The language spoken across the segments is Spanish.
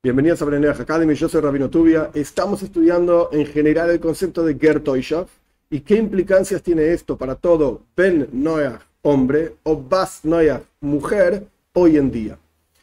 Bienvenidos a Breneach Academy, yo soy Rabino Tubia. Estamos estudiando en general el concepto de Ger Toishav y qué implicancias tiene esto para todo Ben Noach, hombre, o Bas Noach, mujer, hoy en día.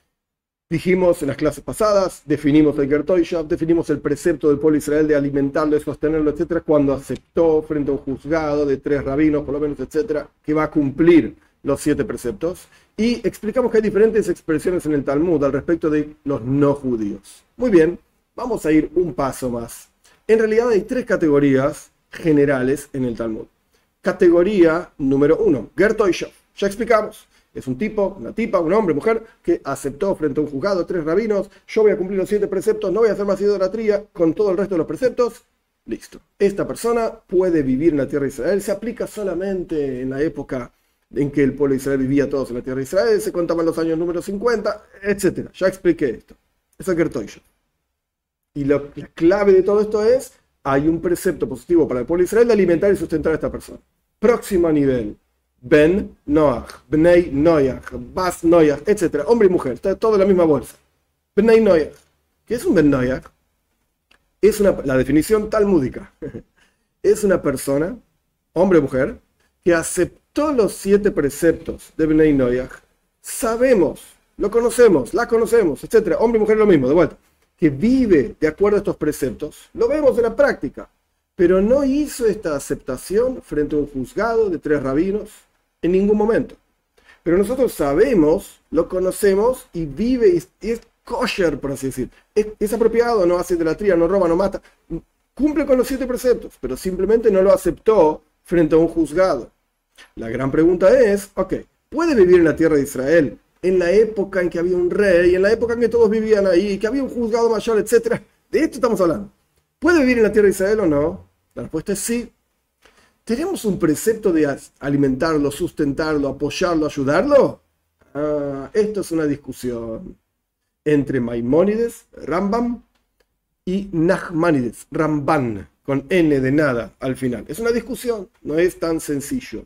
Dijimos en las clases pasadas, definimos el Ger Toishav, definimos el precepto del pueblo de Israel de alimentarlo, de sostenerlo, etcétera, cuando aceptó frente a un juzgado de 3 rabinos, por lo menos, etcétera, que va a cumplir los 7 preceptos. Y explicamos que hay diferentes expresiones en el Talmud al respecto de los no judíos. Muy bien, vamos a ir un paso más. En realidad hay 3 categorías generales en el Talmud. Categoría número 1, Ger Toishav. Ya explicamos. Es un tipo, una tipa, un hombre, mujer, que aceptó frente a un juzgado 3 rabinos. Yo voy a cumplir los 7 preceptos, no voy a hacer más idolatría con todo el resto de los preceptos. Listo. Esta persona puede vivir en la tierra de Israel. Se aplica solamente en la época en que el pueblo de Israel vivía todos en la tierra de Israel, se contaban los años número 50, etc. Ya expliqué esto. Eso es Ger Toishav. Y la clave de todo esto es, hay un precepto positivo para el pueblo de Israel de alimentar y sustentar a esta persona. Próximo nivel, Ben Noach, Bnei Noach, Bas Noach, etc. Hombre y mujer, está todo en la misma bolsa. Bnei Noach. ¿Qué es un Ben Noach? Es la definición talmúdica. Es una persona, hombre o mujer, que aceptó los 7 preceptos de Bnei Noach. Sabemos, lo conocemos, la conocemos, etc. Hombre y mujer lo mismo, de vuelta. Que vive de acuerdo a estos preceptos. Lo vemos en la práctica. Pero no hizo esta aceptación frente a un juzgado de 3 rabinos en ningún momento. Pero nosotros sabemos, lo conocemos y vive, y es kosher, por así decir. Es apropiado, no hace idolatría, no roba, no mata. Cumple con los 7 preceptos, pero simplemente no lo aceptó frente a un juzgado. La gran pregunta es, ¿puede vivir en la tierra de Israel en la época en que había un rey, en la época en que todos vivían ahí, que había un juzgado mayor, etcétera? De esto estamos hablando. ¿Puede vivir en la tierra de Israel o no? La respuesta es sí. ¿Tenemos un precepto de alimentarlo, sustentarlo, apoyarlo, ayudarlo? Esto es una discusión entre Maimónides, Rambam, y Nachmanides, Ramban, con N de nada al final. Es una discusión, no es tan sencillo.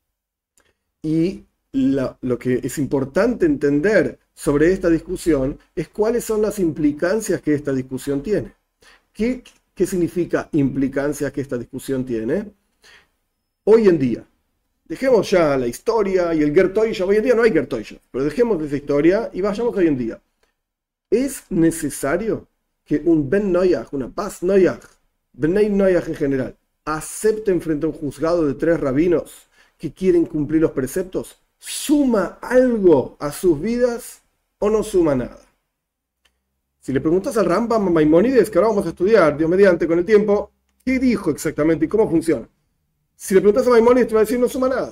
Y lo que es importante entender sobre esta discusión es cuáles son las implicancias que esta discusión tiene. ¿Qué significa implicancias que esta discusión tiene? Hoy en día, dejemos ya la historia y el Ger Toishav. Hoy en día no hay Ger Toishav, pero dejemos esa historia y vayamos hoy en día. ¿Es necesario que un Ben Noach, una Bas Noach, Bnei Noach en general, acepten frente a un juzgado de 3 rabinos que quieren cumplir los preceptos? ¿Suma algo a sus vidas o no suma nada? Si le preguntas al Rambam, a Maimónides, que ahora vamos a estudiar, Dios mediante, con el tiempo, ¿qué dijo exactamente y cómo funciona? Si le preguntas a Maimónides, te va a decir no suma nada.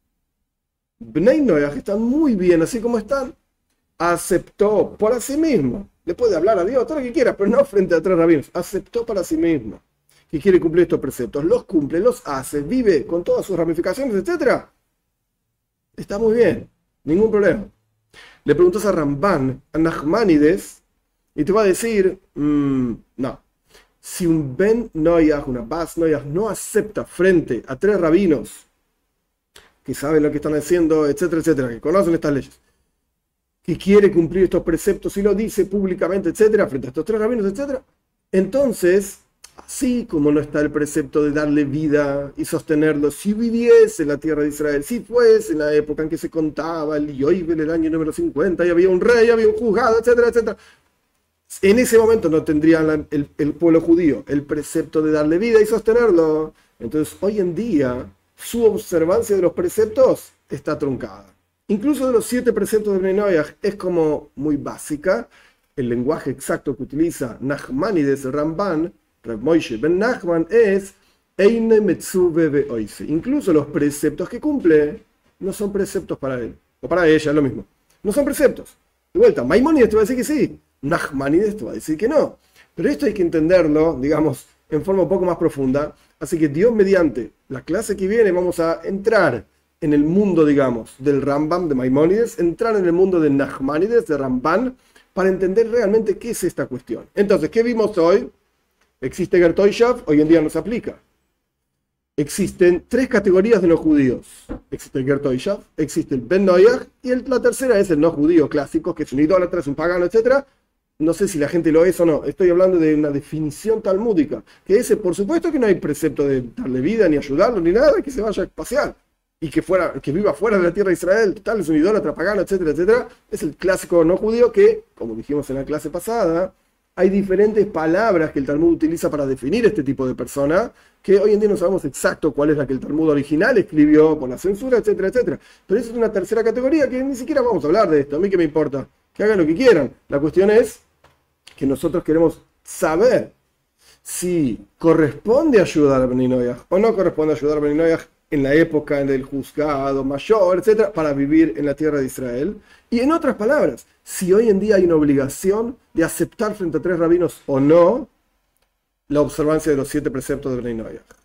Bnei Noach están muy bien así como están. Aceptó por sí mismo. Le puede hablar a Dios, todo lo que quiera, pero no frente a 3 rabinos. Aceptó para sí mismo que quiere cumplir estos preceptos. Los cumple, los hace, vive con todas sus ramificaciones, etc. Está muy bien, ningún problema. Le preguntas a Ramban, a Nachmanides, y te va a decir, no. Si un Ben Noach, una Bas Noach, no acepta frente a 3 rabinos que saben lo que están haciendo, etcétera, etcétera, que conocen estas leyes, que quiere cumplir estos preceptos y lo dice públicamente, etcétera, frente a estos 3 rabinos, etcétera, entonces, así como no está el precepto de darle vida y sostenerlo, si viviese en la tierra de Israel, si fuese en la época en que se contaba el Yoivel, el año número 50, y había un rey, había un juzgado, etcétera, etcétera, en ese momento no tendría el pueblo judío el precepto de darle vida y sostenerlo. Entonces, hoy en día, su observancia de los preceptos está truncada. Incluso de los 7 preceptos de Bnei Noach es como muy básica. El lenguaje exacto que utiliza Nachmanides, el Ramban, Rav Moshe ben Nachman, es Eine Metzuve Beoise. Incluso los preceptos que cumple no son preceptos para él. O para ella, es lo mismo. No son preceptos. De vuelta, Maimónides te va a decir que sí. Nachmanides te va a decir que no. Pero esto hay que entenderlo, digamos, en forma un poco más profunda. Así que Dios mediante la clase que viene vamos a entrar en el mundo, digamos, del Rambam, de Maimónides, entrar en el mundo de Nachmanides, de Ramban, para entender realmente qué es esta cuestión. Entonces, ¿qué vimos hoy? Existe Ger Toishav, hoy en día no se aplica. Existen 3 categorías de no judíos. Existe el Ger Toishav, existe el Ben Noach, y la tercera es el no judío clásico, que es un idólatra, es un pagano, etc. no sé si la gente lo es o no, estoy hablando de una definición talmúdica, que ese, por supuesto que no hay precepto de darle vida, ni ayudarlo, ni nada, que se vaya a pasear, y que viva fuera de la tierra de Israel, total, es un idólatra pagano, etcétera, etcétera. Es el clásico no judío que, como dijimos en la clase pasada, hay diferentes palabras que el Talmud utiliza para definir este tipo de persona, que hoy en día no sabemos exacto cuál es la que el Talmud original escribió por la censura, etcétera, etcétera. Pero eso es una tercera categoría que ni siquiera vamos a hablar de esto, a mí qué me importa, que hagan lo que quieran. La cuestión es que nosotros queremos saber si corresponde ayudar a Bnei Noach o no corresponde ayudar a Bnei Noach en la época del juzgado mayor, etcétera, para vivir en la tierra de Israel. Y en otras palabras, si hoy en día hay una obligación de aceptar frente a tres rabinos o no la observancia de los 7 preceptos de Bnei Noach.